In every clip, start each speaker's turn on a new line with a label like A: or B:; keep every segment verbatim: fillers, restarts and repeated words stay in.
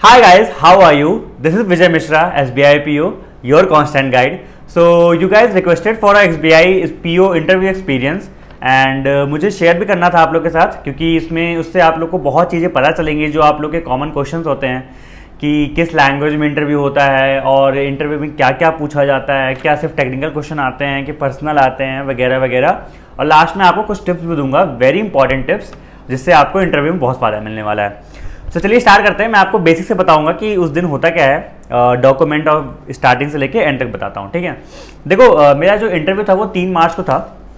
A: Hi guys, how are you? This is Vijay Mishra, S B I P O, your constant guide. So you guys requested for a S B I P O interview experience and uh, मुझे share भी करना था आप लोग के साथ, क्योंकि इसमें उससे आप लोग को बहुत चीज़ें पता चलेंगी जो आप लोग के कॉमन क्वेश्चंस होते हैं कि किस लैंग्वेज में इंटरव्यू होता है और इंटरव्यू में क्या क्या पूछा जाता है, क्या सिर्फ टेक्निकल क्वेश्चन आते हैं कि पर्सनल आते हैं वगैरह वगैरह। और लास्ट में आपको कुछ टिप्स भी दूंगा, वेरी इंपॉर्टेंट टिप्स, जिससे आपको इंटरव्यू में बहुत फ़ायदा मिलने वाला है। तो चलिए स्टार्ट करते हैं। मैं आपको बेसिक से बताऊंगा कि उस दिन होता क्या है, डॉक्यूमेंट और स्टार्टिंग से लेके एंड तक बताता हूँ, ठीक है। देखो uh, मेरा जो इंटरव्यू था वो तीन मार्च को था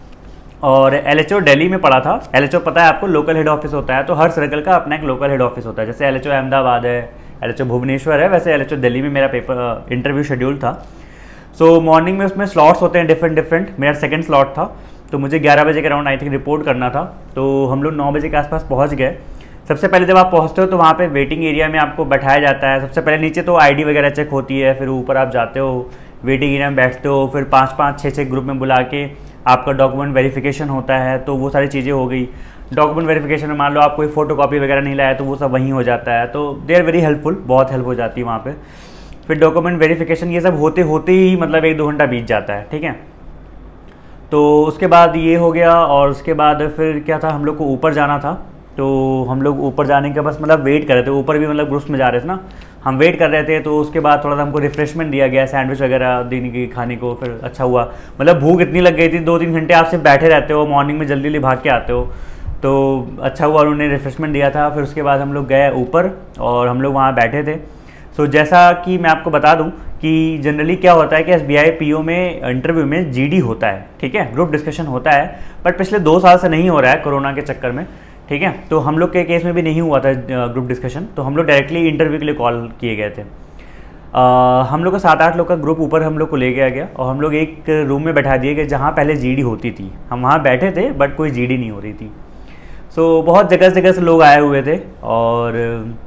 A: और एलएचओ दिल्ली में पड़ा था। एलएचओ पता है आपको, लोकल हेड ऑफिस होता है, तो हर सर्कल का अपना एक लोकल हेड ऑफिस होता है। जैसे एलएचओ अहमदाबाद है, एलएचओ भुवनेश्वर है, वैसे एलएचओ दिल्ली में मेरा पेपर इंटरव्यू शेड्यूल था। सो so, मॉर्निंग में उसमें स्लॉट्स होते हैं डिफरेंट डिफरेंट। मेरा सेकंड स्लॉट था, तो मुझे ग्यारह बजे के अराउंड आई थिंक रिपोर्ट करना था। तो हम लोग नौ बजे के आसपास पहुँच गए। सबसे पहले जब आप पहुंचते हो तो वहाँ पे वेटिंग एरिया में आपको बैठाया जाता है। सबसे पहले नीचे तो आईडी वगैरह चेक होती है, फिर ऊपर आप जाते हो, वेटिंग एरिया में बैठते हो, फिर पाँच पाँच छः छः ग्रुप में बुला के आपका डॉक्यूमेंट वेरिफिकेशन होता है। तो वो सारी चीज़ें हो गई। डॉक्यूमेंट वेरिफिकेशन में मान लो आप कोई फोटो कॉपी वगैरह नहीं लाया तो वो सब वहीं हो जाता है। तो दे आर वेरी हेल्पफुल, बहुत हेल्प हो जाती है वहाँ पर। फिर डॉक्यूमेंट वेरिफिकेशन ये सब होते होते ही मतलब एक दो घंटा बीत जाता है, ठीक है। तो उसके बाद ये हो गया और उसके बाद फिर क्या था, हम लोग को ऊपर जाना था। तो हम लोग ऊपर जाने के बस मतलब वेट कर रहे थे, ऊपर भी मतलब ग्रुप्स में जा रहे थे ना, हम वेट कर रहे थे। तो उसके बाद थोड़ा सा हमको रिफ्रेशमेंट दिया गया, सैंडविच वगैरह देने की खाने को। फिर अच्छा हुआ, मतलब भूख इतनी लग गई थी, दो तीन घंटे आप सिर्फ बैठे रहते हो, मॉर्निंग में जल्दी जल्दी भाग के आते हो, तो अच्छा हुआ उन्होंने रिफ्रेशमेंट दिया था। फिर उसके बाद हम लोग गए ऊपर और हम लोग वहाँ बैठे थे। सो so, जैसा कि मैं आपको बता दूं कि जनरली क्या होता है कि एसबीआई पीओ में इंटरव्यू में जीडी होता है, ठीक है, ग्रुप डिस्कशन होता है। बट पिछले दो साल से नहीं हो रहा है कोरोना के चक्कर में, ठीक है। तो हम लोग के केस में भी नहीं हुआ था ग्रुप डिस्कशन, तो हम लोग डायरेक्टली इंटरव्यू के लिए कॉल किए गए थे। आ, हम लोग का सात आठ लोग का ग्रुप ऊपर हम लोग को ले गया गया और हम लोग एक रूम में बैठा दिए गए जहाँ पहले जीडी होती थी। हम वहाँ बैठे थे बट कोई जीडी नहीं हो रही थी। सो so, बहुत जगह जगह से लोग आए हुए थे और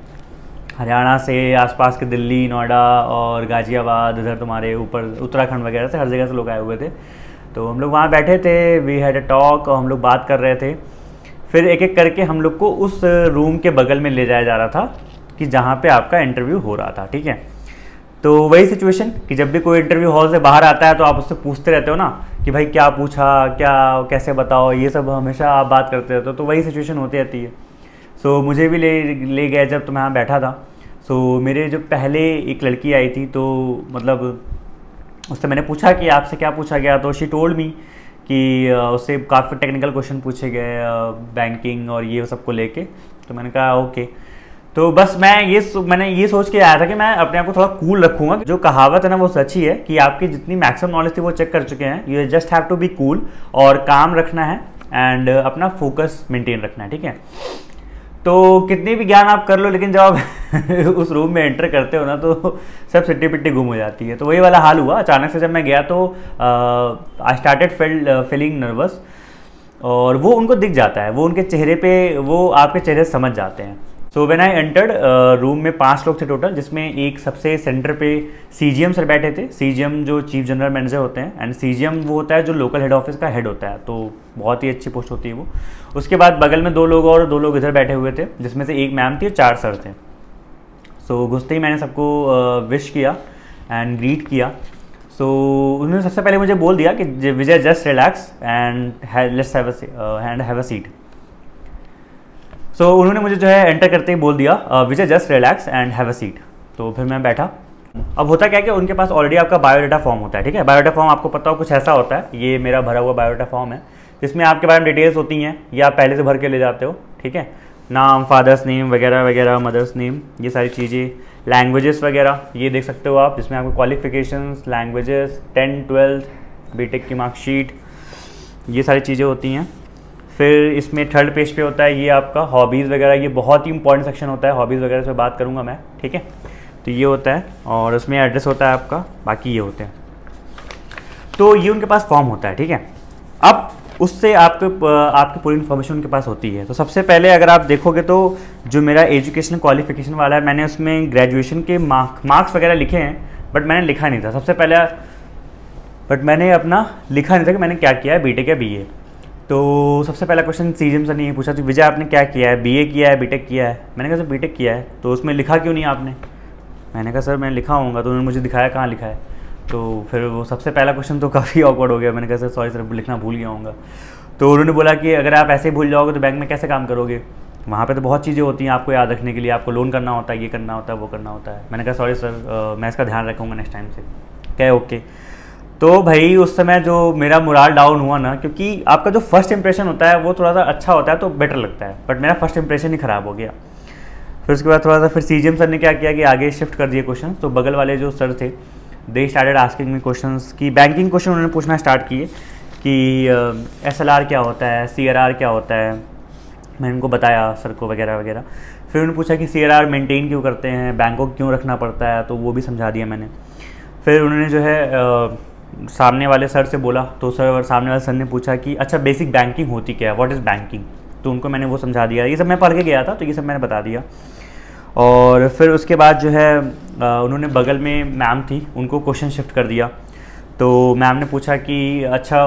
A: हरियाणा से, आसपास के दिल्ली, नोएडा और गाजियाबाद, इधर तुम्हारे ऊपर उत्तराखंड वगैरह से, हर जगह से लोग आए हुए थे। तो हम लोग वहाँ बैठे थे, वी हैड अ टॉक और हम लोग बात कर रहे थे। फिर एक एक करके हम लोग को उस रूम के बगल में ले जाया जा रहा था कि जहाँ पे आपका इंटरव्यू हो रहा था, ठीक है। तो वही सिचुएशन कि जब भी कोई इंटरव्यू हॉल से बाहर आता है तो आप उससे पूछते रहते हो ना कि भाई क्या पूछा, क्या कैसे बताओ, ये सब हमेशा आप बात करते रहते हो। तो वही सिचुएशन होती रहती है। सो so, मुझे भी ले ले गया जब तो मैं यहाँ बैठा था। सो so, मेरे जो पहले एक लड़की आई थी, तो मतलब उससे मैंने पूछा कि आपसे क्या पूछा गया, तो शी टोल्ड मी कि उससे काफ़ी टेक्निकल क्वेश्चन पूछे गए बैंकिंग और ये सबको लेके। तो मैंने कहा ओके। तो बस मैं ये मैंने ये सोच के आया था कि मैं अपने आप को थोड़ा कूल रखूँगा। जो कहावत है ना वो सच्ची है कि आपकी जितनी मैक्सिमम नॉलेज थी वो चेक कर चुके हैं। You just have to be cool और काम रखना है एंड अपना फोकस मेंटेन रखना है, ठीक है। तो कितनी भी ज्ञान आप कर लो, लेकिन जब आप उस रूम में एंटर करते हो ना तो सब सिट्टी पिट्टी गुम हो जाती है। तो वही वाला हाल हुआ। अचानक से जब मैं गया तो आई स्टार्टेड फीलिंग नर्वस और वो उनको दिख जाता है, वो उनके चेहरे पे, वो आपके चेहरे से समझ जाते हैं। So when I entered, room में पांच लोग थे टोटल, जिसमें एक सबसे सेंटर पे सीजीएम सर बैठे थे। सीजीएम जो चीफ जनरल मैनेजर होते हैं, एंड सीजीएम वो होता है जो लोकल हेड ऑफिस का हेड होता है, तो बहुत ही अच्छी पोस्ट होती है वो। उसके बाद बगल में दो लोग और दो लोग इधर बैठे हुए थे, जिसमें से एक मैम थी और चार सर थे। सो so, घुसते ही मैंने सबको विश किया एंड ग्रीट किया। सो so, उन्होंने सबसे पहले मुझे बोल दिया कि Vijay just relax and let's have a have a seat. So so, उन्होंने मुझे जो है एंटर करते ही बोल दिया Vijay just relax and have a seat. तो फिर मैं बैठा। अब होता क्या है कि उनके पास ऑलरेडी आपका बायोडाटा फॉर्म होता है, ठीक है। बायोडाटा फॉर्म आपको पता हो कुछ ऐसा होता है, ये मेरा भरा हुआ बायोडाटा फॉर्म है, जिसमें आपके बारे में डिटेल्स होती हैं, ये आप पहले से भर के ले जाते हो, ठीक है। नाम, फादर्स नेम वगैरह वगैरह, मदर्स नेम, ये सारी चीज़ें, लैंग्वेजेस वगैरह ये देख सकते हो आप, जिसमें आपको qualifications, languages, tenth twelfth BTech की मार्कशीट, ये सारी चीज़ें होती हैं। फिर इसमें थर्ड पेज पे होता है ये आपका हॉबीज़ वगैरह, ये बहुत ही इंपॉर्टेंट सेक्शन होता है, हॉबीज़ वगैरह से बात करूँगा मैं, ठीक है। तो ये होता है और उसमें एड्रेस होता है आपका, बाकी ये होते हैं। तो ये उनके पास फॉर्म होता है, ठीक है। अब उससे आपके आपकी पूरी इन्फॉर्मेशन उनके पास होती है। तो सबसे पहले अगर आप देखोगे तो जो मेरा एजुकेशन क्वालिफिकेशन वाला है, मैंने उसमें ग्रेजुएशन के मार्क मार्क्स वगैरह लिखे हैं, बट मैंने लिखा नहीं था सबसे पहले, बट मैंने अपना लिखा नहीं था कि मैंने क्या किया है, बीटेक या बीए। तो सबसे पहला क्वेश्चन सीजीएम सर ने ये पूछा, तो विजय आपने क्या किया है, बीए किया है, बीटेक किया है? मैंने कहा सर बीटेक किया है। तो उसमें लिखा क्यों नहीं आपने? मैंने कहा सर मैं लिखा होऊंगा। तो उन्होंने मुझे दिखाया कहाँ लिखा है। तो फिर वो सबसे पहला क्वेश्चन तो काफ़ी ऑकवर्ड हो गया। मैंने कहा सर सॉरी सर लिखना भूल गया होऊंगा। तो उन्होंने बोला कि अगर आप ऐसे ही भूल जाओगे तो बैंक में कैसे काम करोगे, वहाँ पे तो बहुत चीज़ें होती हैं आपको याद रखने के लिए, आपको लोन करना होता है, ये करना होता है, वो करना होता है। मैंने कहा सॉरी सर मैं इसका ध्यान रखूँगा नेक्स्ट टाइम से। क्या ओके। तो भाई उस समय जो मेरा मोराल डाउन हुआ ना, क्योंकि आपका जो फर्स्ट इंप्रेशन होता है वो थोड़ा सा अच्छा होता है तो बेटर लगता है, बट मेरा फर्स्ट इंप्रेशन ही ख़राब हो गया। फिर उसके बाद थोड़ा सा फिर सीजीएम सर ने क्या किया कि आगे शिफ्ट कर दिए क्वेश्चन। तो बगल वाले जो सर थे they started asking me questions की बैंकिंग क्वेश्चन उन्होंने पूछना स्टार्ट किए कि एस एल आर क्या होता है, सी आर आर क्या होता है। मैंने उनको बताया सर को वगैरह वगैरह। फिर उन्होंने पूछा कि सी आर आर मेनटेन क्यों करते हैं, बैंक को क्यों रखना पड़ता है, तो वो भी समझा दिया मैंने। फिर उन्होंने जो है आ, सामने वाले सर से बोला, तो सर सामने वाले सर ने पूछा कि अच्छा बेसिक बैंकिंग होती क्या है, व्हाट इज़ बैंकिंग। तो उनको मैंने वो समझा दिया। ये सब मैं पढ़ के गया था तो ये सब मैंने बता दिया। और फिर उसके बाद जो है उन्होंने बगल में मैम थी उनको क्वेश्चन शिफ्ट कर दिया। तो मैम ने पूछा कि अच्छा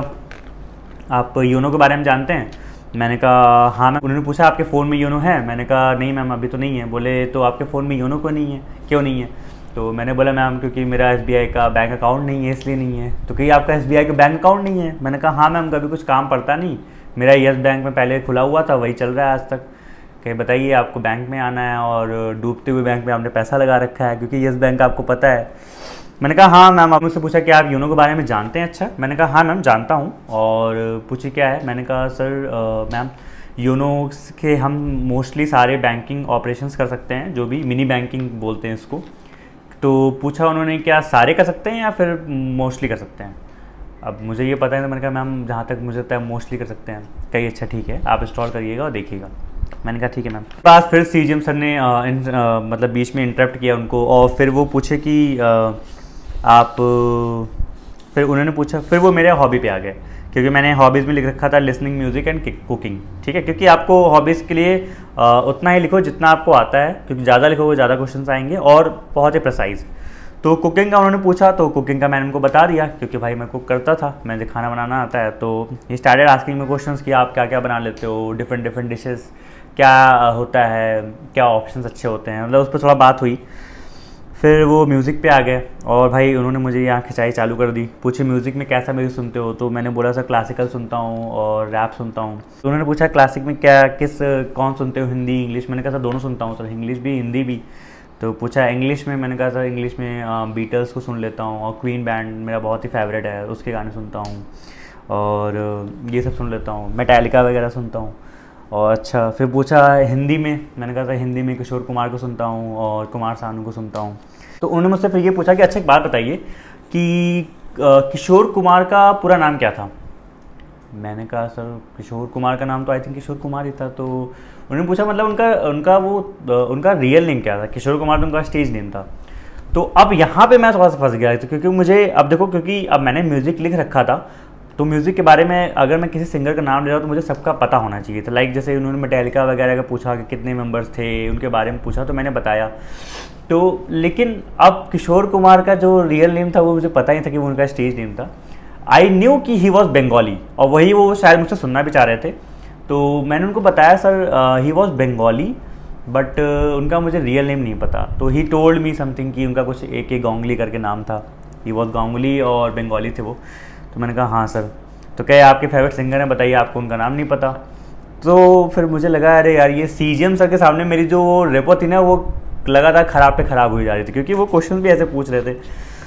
A: आप योनो के बारे में जानते हैं? मैंने कहा हाँ मैम। उन्होंने पूछा आपके फ़ोन में योनो है? मैंने कहा नहीं मैम अभी तो नहीं है। बोले तो आपके फ़ोन में योनो क्यों नहीं है, क्यों नहीं है? तो मैंने बोला मैम क्योंकि मेरा एसबीआई का बैंक अकाउंट नहीं है इसलिए नहीं है। तो कहीं आपका एसबीआई का बैंक अकाउंट नहीं है? मैंने कहा हाँ मैम कभी कुछ काम पड़ता नहीं, मेरा येस बैंक में पहले खुला हुआ था वही चल रहा है आज तक। कहीं बताइए आपको बैंक में आना है और डूबते हुए बैंक में आपने पैसा लगा रखा है क्योंकि येस बैंक आपको पता है। मैंने कहा हाँ मैम। आप मुझसे पूछा कि आप योनो के बारे में जानते हैं? अच्छा। मैंने कहा हाँ मैम जानता हूँ। और पूछे क्या है? मैंने कहा सर मैम योनो के हम मोस्टली सारे बैंकिंग ऑपरेशंस कर सकते हैं, जो भी मिनी बैंकिंग बोलते हैं इसको। तो पूछा उन्होंने क्या सारे कर सकते हैं या फिर मोस्टली कर सकते हैं? अब मुझे ये पता है तो मैंने कहा मैम जहाँ तक मुझे पता है मोस्टली कर सकते हैं। कही अच्छा ठीक है आप इंस्टॉल करिएगा और देखिएगा। मैंने कहा ठीक है मैम। पास फिर सीजीएम सर ने आ, इन, आ, मतलब बीच में इंटरप्ट किया उनको और फिर वो पूछे कि आ, आप फिर उन्होंने पूछा, फिर वो मेरे हॉबी पे आ गए क्योंकि मैंने हॉबीज़ में लिख रखा था लिसनिंग म्यूज़िक एंड कुकिंग। ठीक है, क्योंकि आपको हॉबीज़ के लिए आ, उतना ही लिखो जितना आपको आता है, क्योंकि ज़्यादा लिखोगे ज़्यादा क्वेश्चंस आएंगे और बहुत ही प्रेसाइज। तो कुकिंग का उन्होंने पूछा तो कुकिंग का मैंने उनको बता दिया क्योंकि भाई मैं कुक करता था, मुझे खाना बनाना आता है। तो ये स्टार्टेड आस्किंग में क्वेश्चंस कि आप क्या क्या बना लेते हो, डिफरेंट डिफरेंट डिशेस क्या होता है, क्या ऑप्शंस अच्छे होते हैं, मतलब उस पर थोड़ा बात हुई। फिर वो म्यूज़िक पे आ गए और भाई उन्होंने मुझे यहाँ खिंचाई चालू कर दी। पूछे म्यूज़िक में कैसा म्यूज़िक सुनते हो? तो मैंने बोला सर क्लासिकल सुनता हूँ और रैप सुनता हूँ। तो उन्होंने पूछा क्लासिक में क्या किस कौन सुनते हो, हिंदी इंग्लिश? मैंने कहा सर दोनों सुनता हूँ सर, इंग्लिश भी हिंदी भी। तो पूछा इंग्लिश में? मैंने कहा सर इंग्लिश में बीटल्स को सुन लेता हूँ और क्वीन बैंड मेरा बहुत ही फेवरेट है, उसके गाने सुनता हूँ और ये सब सुन लेता हूँ, मेटालिका वगैरह सुनता हूँ। और अच्छा फिर पूछा हिंदी में? मैंने कहा सर हिंदी में किशोर कुमार को सुनता हूँ और कुमार सानू को सुनता हूँ। तो उन्होंने मुझसे फिर ये पूछा कि अच्छा एक बात बताइए कि किशोर कुमार का पूरा नाम क्या था? मैंने कहा सर किशोर कुमार का नाम तो आई थिंक किशोर कुमार ही था। तो उन्होंने पूछा मतलब उनका उनका वो उनका रियल नेम क्या था? किशोर कुमार तो उनका स्टेज नेम था। तो अब यहाँ पे मैं थोड़ा सा फंस गया, तो क्योंकि मुझे अब देखो, क्योंकि अब मैंने म्यूज़िक लिख रखा था तो म्यूज़िक के बारे में अगर मैं किसी सिंगर का नाम ले रहा हूँ तो मुझे सबका पता होना चाहिए था। लाइक जैसे उन्होंने मेटालिका वगैरह का पूछा कि कितने मेंबर्स थे, उनके बारे में पूछा तो मैंने बताया। तो लेकिन अब किशोर कुमार का जो रियल नेम था वो मुझे पता ही था कि वो उनका स्टेज नेम था। आई न्यू कि ही वॉज बंगाली और वही वो शायद मुझसे सुनना भी चाह रहे थे। तो मैंने उनको बताया sir he was Bengali but उनका मुझे रियल नेम नहीं पता। तो ही टोल्ड मी समथिंग कि उनका कुछ ए के गांगुली करके नाम था, ही वॉज गांगुली और बंगाली थे वो। तो मैंने कहा हाँ सर। तो कहे आपके फेवरेट सिंगर हैं, बताइए आपको उनका नाम नहीं पता। तो फिर मुझे लगा अरे यार ये सीजीएम सर के सामने मेरी जो रेपो थी ना वो लगातार ख़राब पे ख़राब हुई जा रही थी, क्योंकि वो क्वेश्चन भी ऐसे पूछ रहे थे।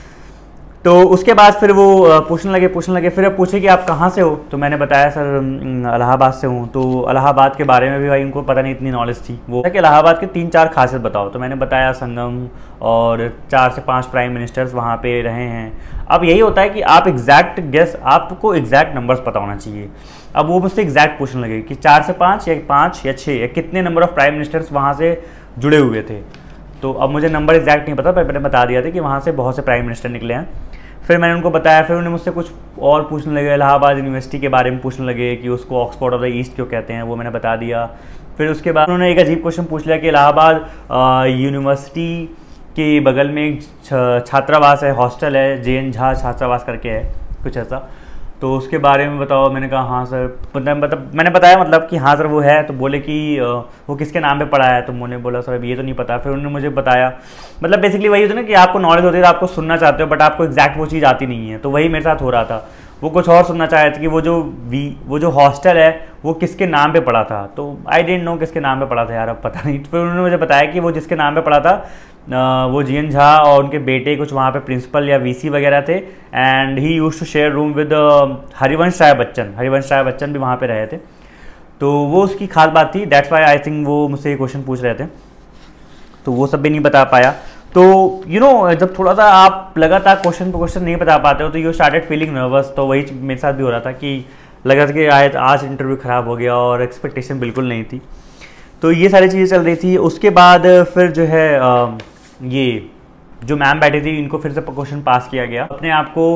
A: तो उसके बाद फिर वो पूछने लगे पूछने लगे फिर अब पूछे कि आप कहाँ से हो? तो मैंने बताया सर इलाहाबाद से हूँ। तो इलाहाबाद के बारे में भी भाई उनको पता नहीं इतनी नॉलेज थी। वो कि इलाहाबाद के तीन चार खासियत बताओ। तो मैंने बताया संगम और चार से पांच प्राइम मिनिस्टर्स वहाँ पे रहे हैं। अब यही होता है कि आप एग्जैक्ट गेस, आपको एग्जैक्ट नंबर्स पता होना चाहिए। अब वो मुझसे एग्जैक्ट पूछने लगे कि चार से पाँच या पाँच या छः या कितने नंबर ऑफ़ प्राइम मिनिस्टर्स वहाँ से जुड़े हुए थे। तो अब मुझे नंबर एग्जैक्ट नहीं पता, पर मैंने बता दिया था कि वहाँ से बहुत से प्राइम मिनिस्टर निकले हैं। फिर मैंने उनको बताया। फिर उन्होंने मुझसे कुछ और पूछने लगे, इलाहाबाद यूनिवर्सिटी के बारे में पूछने लगे कि उसको ऑक्सफोर्ड ऑफ द ईस्ट क्यों कहते हैं, वो मैंने बता दिया। फिर उसके बाद उन्होंने एक अजीब क्वेश्चन पूछ लिया कि इलाहाबाद यूनिवर्सिटी के बगल में एक छात्रावास है, हॉस्टल है, जे एन झा छात्रावास करके है कुछ ऐसा। तो उसके बारे में बताओ। मैंने कहा हाँ सर, मतलब मतलब मैंने बताया मतलब कि हाँ सर वो है। तो बोले कि वो किसके नाम पे पढ़ा है, तो मैंने बोला सर अब ये तो नहीं पता। फिर उन्होंने मुझे बताया, मतलब बेसिकली वही होता है ना कि आपको नॉलेज होती है, आपको सुनना चाहते हो बट आपको एग्जैक्ट वो चीज़ आती नहीं है। तो वही मेरे साथ हो रहा था, वो कुछ और सुनना चाह रहे थे कि वो जो वी वो जो हॉस्टल है वो किसके नाम पे पड़ा था। तो आई डेंट नो किसके नाम पे पड़ा था यार, अब पता नहीं। तो फिर उन्होंने मुझे बताया कि वो जिसके नाम पे पड़ा था वो जीएन झा और उनके बेटे कुछ वहाँ पे प्रिंसिपल या वीसी वगैरह थे, and he used to share room with Harivansh Rai Bachchan. Harivansh Rai Bachchan भी वहाँ पे रहे थे। तो वो उसकी खास बात थी, दैट्स वाई आई थिंक वो मुझसे ये क्वेश्चन पूछ रहे थे। तो वो सब भी नहीं बता पाया। तो यू you नो know, जब थोड़ा सा आप लगातार क्वेश्चन पे क्वेश्चन नहीं बता पाते हो तो यू स्टार्टेड फीलिंग नर्वस। तो वही मेरे साथ भी हो रहा था कि लग रहा था कि आज आज इंटरव्यू ख़राब हो गया और एक्सपेक्टेशन बिल्कुल नहीं थी। तो ये सारी चीज़ें चल रही थी। उसके बाद फिर जो है आ, ये जो मैम बैठी थी इनको फिर से क्वेश्चन पास किया गया, अपने आप को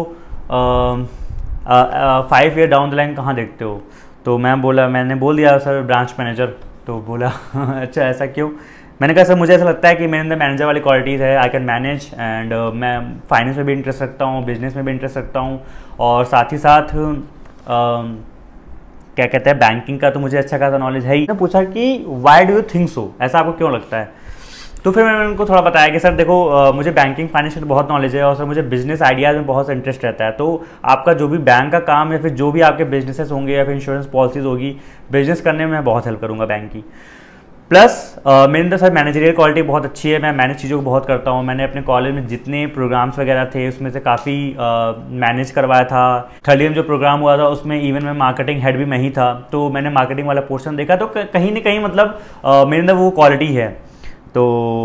A: five year down the line कहाँ देखते हो। तो मैम बोला, मैंने बोल दिया सर ब्रांच मैनेजर। तो बोला अच्छा ऐसा क्यों। मैंने कहा सर मुझे ऐसा लगता है कि मेरे अंदर मैनेजर वाली क्वालिटीज़ है, आई कैन मैनेज, एंड मैं फाइनेंस में भी इंटरेस्ट रखता हूँ, बिजनेस में भी इंटरेस्ट रखता हूँ, और साथ ही साथ uh, क्या कहते हैं बैंकिंग का तो मुझे अच्छा खासा नॉलेज है ही। मैंने पूछा कि why do you think so, ऐसा आपको क्यों लगता है। तो फिर मैंने उनको थोड़ा बताया कि सर देखो uh, मुझे बैंकिंग फाइनेंस में बहुत नॉलेज है और सर मुझे बिजनेस आइडियाज़ में बहुत इंटरेस्ट रहता है। तो आपका जो भी बैंक का काम या फिर जो भी आपके बिजनेसेस होंगे या फिर इंश्योरेंस पॉलिसीज़ होगी, बिजनेस करने में मैं बहुत हेल्प करूँगा बैंक की। प्लस uh, मेरे अंदर सर मैनेजरियल क्वालिटी बहुत अच्छी है, मैं मैनेज चीज़ों को बहुत करता हूँ। मैंने अपने कॉलेज में जितने प्रोग्राम्स वगैरह थे उसमें से काफ़ी मैनेज uh, करवाया था। थर्ड ईयर में जो प्रोग्राम हुआ था उसमें इवन मैं मार्केटिंग हेड भी मैं ही था, तो मैंने मार्केटिंग वाला पोर्शन देखा। तो कहीं ना कहीं मतलब uh, मेरे अंदर वो क्वालिटी है। तो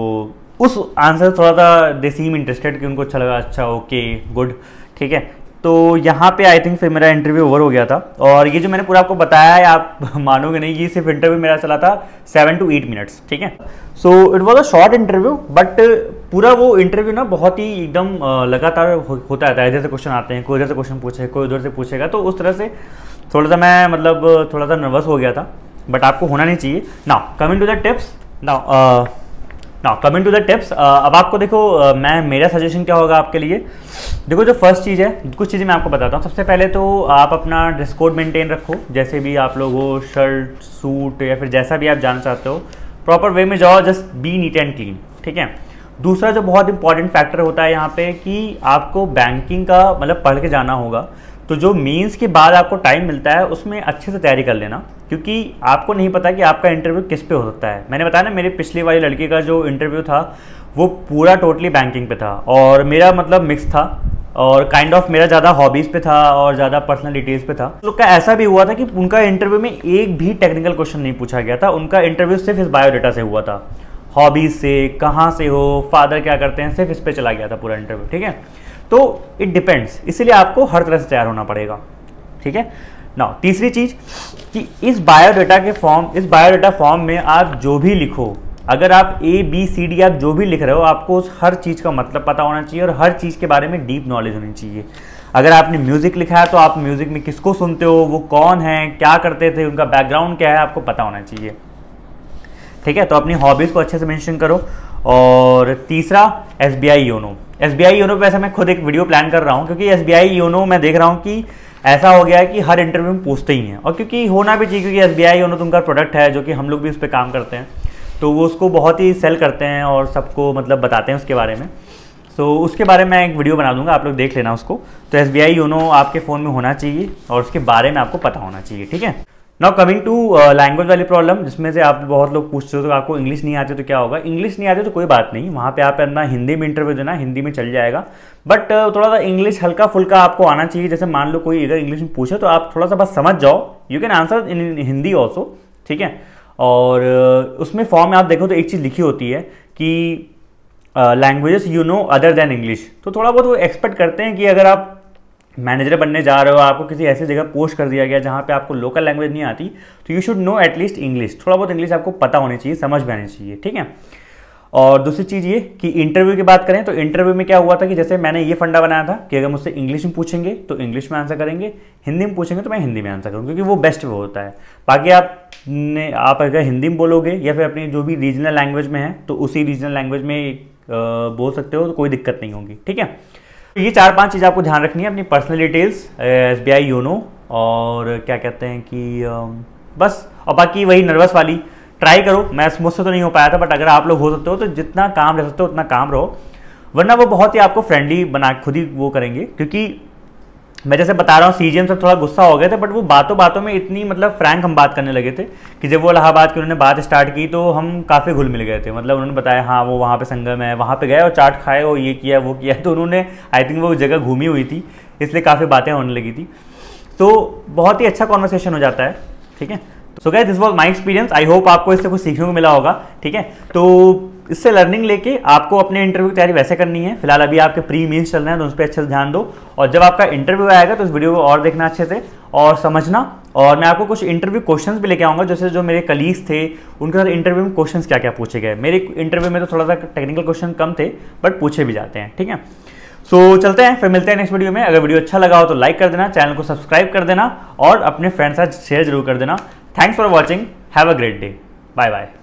A: उस आंसर थोड़ा सा दे सीम इंटरेस्टेड कि उनको अच्छा लगा, अच्छा ओके गुड ठीक है। तो यहाँ पे आई थिंक फिर मेरा इंटरव्यू ओवर हो गया था। और ये जो मैंने पूरा आपको बताया है आप मानोगे नहीं, ये सिर्फ इंटरव्यू मेरा चला था सेवन टू एट मिनट्स, ठीक है। So it was a short interview, but पूरा वो इंटरव्यू ना बहुत ही एकदम लगातार हो, होता रहता है। इधर से क्वेश्चन आते हैं, कोई इधर से क्वेश्चन पूछे, कोई उधर से पूछेगा, तो उस तरह से थोड़ा सा मैं मतलब थोड़ा सा नर्वस हो गया था, बट आपको होना नहीं चाहिए। Now coming to the tips, now now coming to the tips. अब आपको देखो uh, मैं मेरा सजेशन क्या होगा आपके लिए। देखो जो फर्स्ट चीज़ है, कुछ चीज़ें मैं आपको बताता हूँ। सबसे पहले तो आप अपना ड्रेस कोड मेंटेन रखो, जैसे भी आप लोग हो, शर्ट सूट या फिर जैसा भी आप जाना चाहते हो, प्रॉपर वे में जाओ, just be neat and clean, ठीक है। दूसरा जो बहुत इंपॉर्टेंट फैक्टर होता है यहाँ पे कि आपको बैंकिंग का मतलब पढ़ के जाना होगा। तो जो मीन्स के बाद आपको टाइम मिलता है उसमें अच्छे से तैयारी कर लेना, क्योंकि आपको नहीं पता कि आपका इंटरव्यू किस पे हो सकता है। मैंने बताया ना मेरे पिछले वाली लड़के का जो इंटरव्यू था वो पूरा टोटली बैंकिंग पे था, और मेरा मतलब मिक्स था, और काइंड ऑफ मेरा ज़्यादा हॉबीज़ पे था और ज़्यादा पर्सनल डिटेल्स पे था। लोग का ऐसा भी हुआ था कि उनका इंटरव्यू में एक भी टेक्निकल क्वेश्चन नहीं पूछा गया था, उनका इंटरव्यू सिर्फ इस बायोडाटा से हुआ था, हॉबीज़ से, कहाँ से हो, फादर क्या करते हैं, सिर्फ इस पर चला गया था पूरा इंटरव्यू, ठीक है। तो इट डिपेंड्स, इसीलिए आपको हर तरह से तैयार होना पड़ेगा, ठीक है। नाउ तीसरी चीज़ कि इस बायोडाटा के फॉर्म इस बायोडाटा फॉर्म में आप जो भी लिखो, अगर आप ए बी सी डी आप जो भी लिख रहे हो, आपको उस हर चीज़ का मतलब पता होना चाहिए और हर चीज़ के बारे में डीप नॉलेज होनी चाहिए। अगर आपने म्यूज़िक लिखा है तो आप म्यूज़िक में किसको सुनते हो, वो कौन है, क्या करते थे, उनका बैकग्राउंड क्या है, आपको पता होना चाहिए, ठीक है। तो अपनी हॉबीज़ को अच्छे से मेंशन करो। और तीसरा S B I YONO. S B I YONO पे वैसे मैं खुद एक वीडियो प्लान कर रहा हूँ, क्योंकि एस बी आई योनो मैं देख रहा हूँ कि ऐसा हो गया है कि हर इंटरव्यू में पूछते ही हैं, और क्योंकि होना भी चाहिए, क्योंकि एस बी आई योनो तो उनका प्रोडक्ट है जो कि हम लोग भी उस पर काम करते हैं, तो वो उसको बहुत ही सेल करते हैं और सबको मतलब बताते हैं उसके बारे में। सो so, उसके बारे में मैं एक वीडियो बना दूंगा, आप लोग देख लेना उसको। तो एस बी आई योनो आपके फ़ोन में होना चाहिए और उसके बारे में आपको पता होना चाहिए, ठीक है। नाउ कमिंग टू लैंग्वेज वाली प्रॉब्लम, जिसमें से आप बहुत लोग पूछते हो तो आपको इंग्लिश नहीं आती तो क्या होगा। इंग्लिश नहीं आती तो कोई बात नहीं, वहाँ पे आप अपना हिंदी में इंटरव्यू देना, हिंदी में चल जाएगा, बट uh, थोड़ा सा इंग्लिश हल्का फुल्का आपको आना चाहिए। जैसे मान लो कोई अगर इंग्लिश में पूछे तो आप थोड़ा सा बस समझ जाओ, you can answer in Hindi also, ठीक है। और uh, उसमें फॉर्म में आप देखो तो एक चीज़ लिखी होती है कि languages you know other than English. तो थोड़ा बहुत वो एक्सपेक्ट करते हैं कि अगर आप मैनेजर बनने जा रहे हो, आपको किसी ऐसी जगह पोस्ट कर दिया गया जहाँ पे आपको लोकल लैंग्वेज नहीं आती, तो you should know at least English, थोड़ा बहुत इंग्लिश आपको पता होनी चाहिए, समझ में आनी चाहिए, ठीक है। और दूसरी चीज़ ये कि इंटरव्यू की बात करें तो इंटरव्यू में क्या हुआ था कि जैसे मैंने ये फंडा बनाया था कि अगर मुझसे इंग्लिश में पूछेंगे तो इंग्लिश में आंसर करेंगे, हिंदी में पूछेंगे तो मैं हिंदी में आंसर करूँगा, क्योंकि वो बेस्ट वो होता है। बाकी आप ने आप अगर हिंदी में बोलोगे या फिर अपनी जो भी रीजनल लैंग्वेज में है तो उसी रीजनल लैंग्वेज में बोल सकते हो, तो कोई दिक्कत नहीं होगी, ठीक है। ये चार पांच चीज़ आपको ध्यान रखनी है, अपनी personal details, S B I YONO, और क्या कहते हैं कि बस, और बाकी वही नर्वस वाली ट्राई करो। मैं मुझसे तो नहीं हो पाया था, बट अगर आप लोग हो सकते हो तो जितना काम रह सकते हो उतना काम रहो, वरना वो बहुत ही आपको फ्रेंडली बना खुद ही वो करेंगे। क्योंकि मैं जैसे बता रहा हूँ सीजीएम सब थोड़ा गुस्सा हो गए थे, बट वो बातों बातों में इतनी मतलब फ्रैंक हम बात करने लगे थे कि जब वो इलाहाबाद की उन्होंने बात स्टार्ट की तो हम काफ़ी घुल मिल गए थे। मतलब उन्होंने बताया हाँ वो वहाँ पे संगम है, वहाँ पे गए और चाट खाए और ये किया वो किया, तो उन्होंने आई थिंक वो जगह घूमी हुई थी, इसलिए काफ़ी बातें होने लगी थी। तो बहुत ही अच्छा कॉन्वर्सेशन हो जाता है, ठीक है। So guys this was my experience, I hope आपको इससे कुछ सीखने को मिला होगा, ठीक है। तो इससे लर्निंग लेके आपको अपने इंटरव्यू की तैयारी वैसे करनी है। फिलहाल अभी आपके प्री मीन्स चल रहे हैं तो उस पर अच्छे से ध्यान दो, और जब आपका इंटरव्यू आएगा तो इस वीडियो को और देखना अच्छे से और समझना। और मैं आपको कुछ इंटरव्यू क्वेश्चंस भी लेके आऊँगा, जैसे जो मेरे कलीग्स थे उनके साथ इंटरव्यू में क्वेश्चंस क्या क्या पूछे गए। मेरे इंटरव्यू में तो थोड़ा सा टेक्निकल क्वेश्चन कम थे, बट पूछे भी जाते हैं, ठीक है। सो so, चलते हैं, फिर मिलते हैं नेक्स्ट वीडियो में। अगर वीडियो अच्छा लगा हो तो लाइक कर देना, चैनल को सब्सक्राइब कर देना और अपने फ्रेंड्स के साथ शेयर जरूर कर देना। Thanks for watching, have a great day, bye bye.